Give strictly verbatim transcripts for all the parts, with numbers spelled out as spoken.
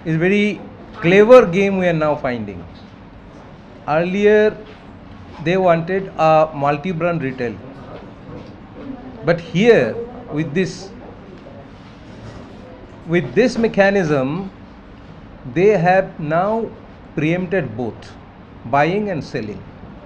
is very clever game we are now finding. Earlier, they wanted a multi-brand retail. But here, with this, with this mechanism, they have now preempted both buying and selling.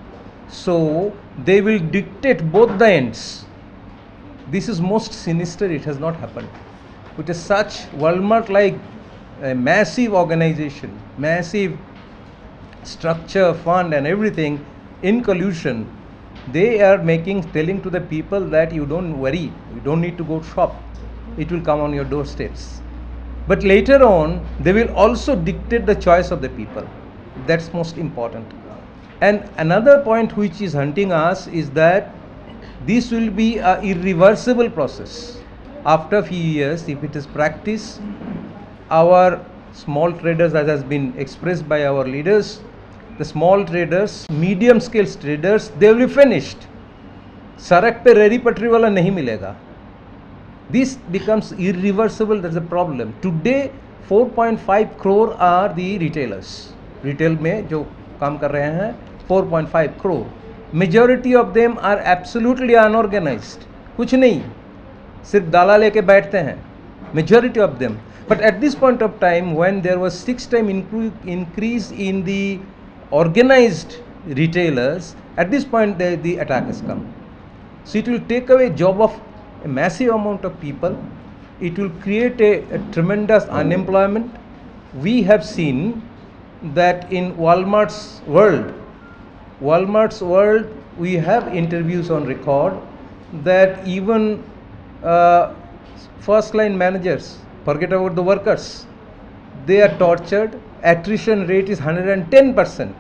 So they will dictate both the ends. This is most sinister. It has not happened. With such Walmart like a massive organization, massive structure, fund and everything in collusion, they are making, telling to the people that you don't worry, you don't need to go shop, it will come on your doorsteps. But later on, they will also dictate the choice of the people. That's most important. And another point which is hunting us is that this will be an irreversible process. After a few years, if it is practiced, our small traders, as has been expressed by our leaders, the small traders, medium scale traders, they will be finished. Sarak pe reri patri wala nahi milega. This becomes irreversible. That's a problem. Today, four point five crore are the retailers. Retail में जो काम कर रहे हैं, four point five crore. Majority of them are absolutely unorganized. कुछ नहीं, सिर्फ डाला लेके बैठते हैं. Majority of them. But at this point of time, when there was six time increase in the organized retailers, at this point the, the attack has come. So it will take away job of a massive amount of people. It will create a, a tremendous unemployment. We have seen that in Walmart's world, Walmart's world, we have interviews on record that even uh, first line managers, forget about the workers, they are tortured. Attrition rate is one hundred ten percent.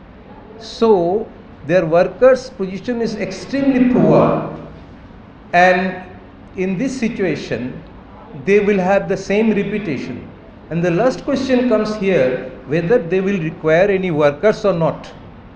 So their workers' position is extremely poor, and in this situation they will have the same reputation. And the last question comes here, whether they will require any workers or not.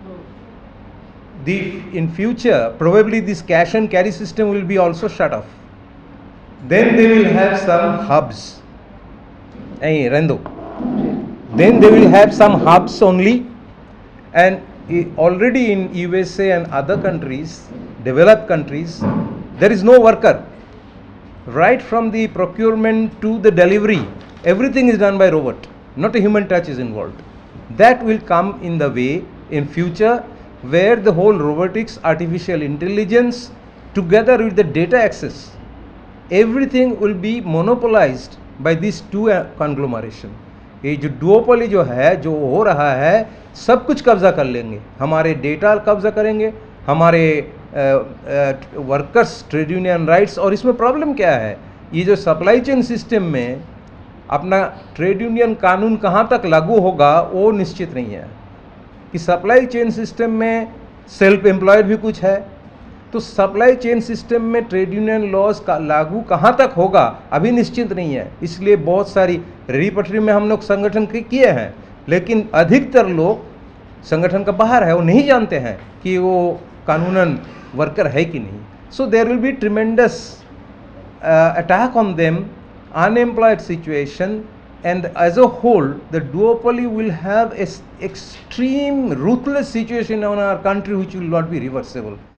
The, in future, probably this cash and carry system will be also shut off. Then they will have some hubs. Hey, Rendo. Then they will have some hubs only, and already in U S A and other countries, developed countries, there is no worker. Right from the procurement to the delivery, everything is done by robot. Not a human touch is involved. That will come in the way in future, where the whole robotics, artificial intelligence, together with the data access, everything will be monopolized by these two conglomeration. ये जो duopoly जो है, जो हो रहा है, सब कुछ कब्जा कर लेंगे. हमारे डेटा कब्जा करेंगे, हमारे वर्कर्स ट्रेड यूनियन राइट्स. और इसमें प्रॉब्लम क्या है, ये जो सप्लाई चेन सिस्टम में अपना ट्रेड यूनियन कानून कहाँ तक लागू होगा वो निश्चित नहीं है. कि सप्लाई चेन सिस्टम में सेल्फ एम्प्लॉयड भी कुछ है, तो सप्लाई चेन सिस्टम में ट्रेड यूनियन लॉज का लागू कहाँ तक होगा अभी निश्चित नहीं है. इसलिए बहुत सारी रेडी पटरी में हम लोग संगठन किए हैं, लेकिन अधिकतर लोग संगठन का बाहर है, वो नहीं जानते हैं कि वो कानूनन वर्कर है कि नहीं. So there will be tremendous attack on them, unemployed situation, and as a whole the duopoly will have an extreme ruthless situation in our country which will not be reversible.